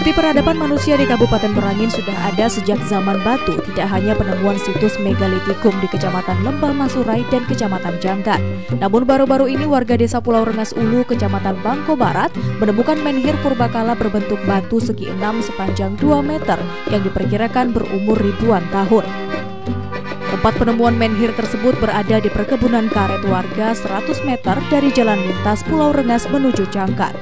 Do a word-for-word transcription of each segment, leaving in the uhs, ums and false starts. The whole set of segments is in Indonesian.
Bukti peradaban manusia di Kabupaten Merangin sudah ada sejak zaman batu, tidak hanya penemuan situs megalitikum di Kecamatan Lembah Masurai dan Kecamatan Jangkat. Namun baru-baru ini warga desa Pulau Rengas Ulu, Kecamatan Bangko Barat, menemukan menhir purbakala berbentuk batu segi enam sepanjang dua meter yang diperkirakan berumur ribuan tahun. Tempat penemuan menhir tersebut berada di perkebunan karet warga seratus meter dari jalan lintas Pulau Rengas menuju Jangkat.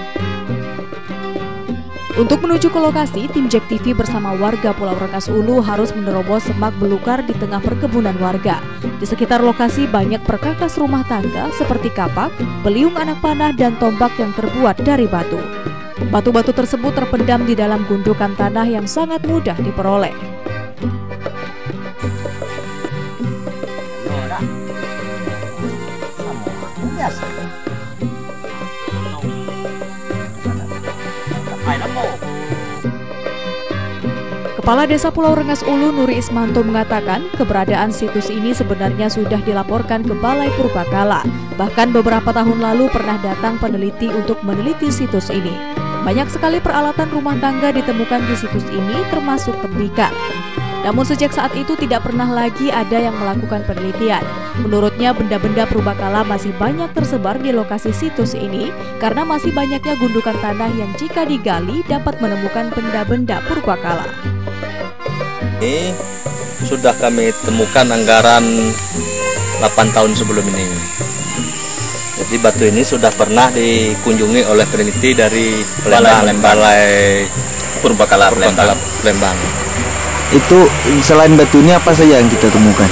Untuk menuju ke lokasi, tim Jack T V bersama warga Pulau Rengas Ulu harus menerobos semak belukar di tengah perkebunan warga. Di sekitar lokasi banyak perkakas rumah tangga seperti kapak, beliung anak panah, dan tombak yang terbuat dari batu. Batu-batu tersebut terpendam di dalam gundukan tanah yang sangat mudah diperoleh. Kepala Desa Pulau Rengas Ulu Nuri Ismanto mengatakan keberadaan situs ini sebenarnya sudah dilaporkan ke Balai Purbakala. Bahkan beberapa tahun lalu pernah datang peneliti untuk meneliti situs ini. Banyak sekali peralatan rumah tangga ditemukan di situs ini termasuk tembikar. Namun sejak saat itu tidak pernah lagi ada yang melakukan penelitian. Menurutnya benda-benda purbakala masih banyak tersebar di lokasi situs ini karena masih banyaknya gundukan tanah yang jika digali dapat menemukan benda-benda purbakala. Ini sudah kami temukan anggaran delapan tahun sebelum ini. Jadi batu ini sudah pernah dikunjungi oleh peneliti dari Palembang, Balai Purbakala Palembang. Palembang. Itu selain batu ini apa saja yang kita temukan?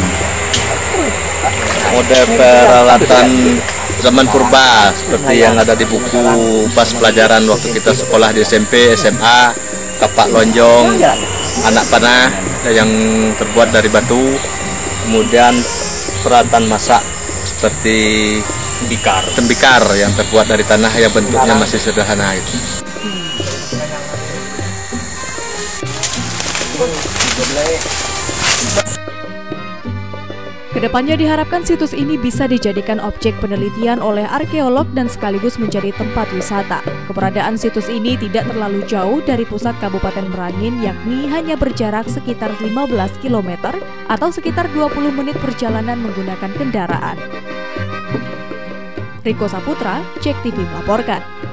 Model peralatan zaman purba seperti yang ada di buku pas pelajaran waktu kita sekolah di S M P, S M A, kapak lonjong, anak panah yang terbuat dari batu, kemudian peralatan masak seperti tembikar, tembikar yang terbuat dari tanah yang bentuknya masih sederhana itu. Kedepannya diharapkan situs ini bisa dijadikan objek penelitian oleh arkeolog dan sekaligus menjadi tempat wisata. Keberadaan situs ini tidak terlalu jauh dari pusat Kabupaten Merangin, yakni hanya berjarak sekitar lima belas kilometer atau sekitar dua puluh menit perjalanan menggunakan kendaraan. Riko Saputra, Jack T V melaporkan.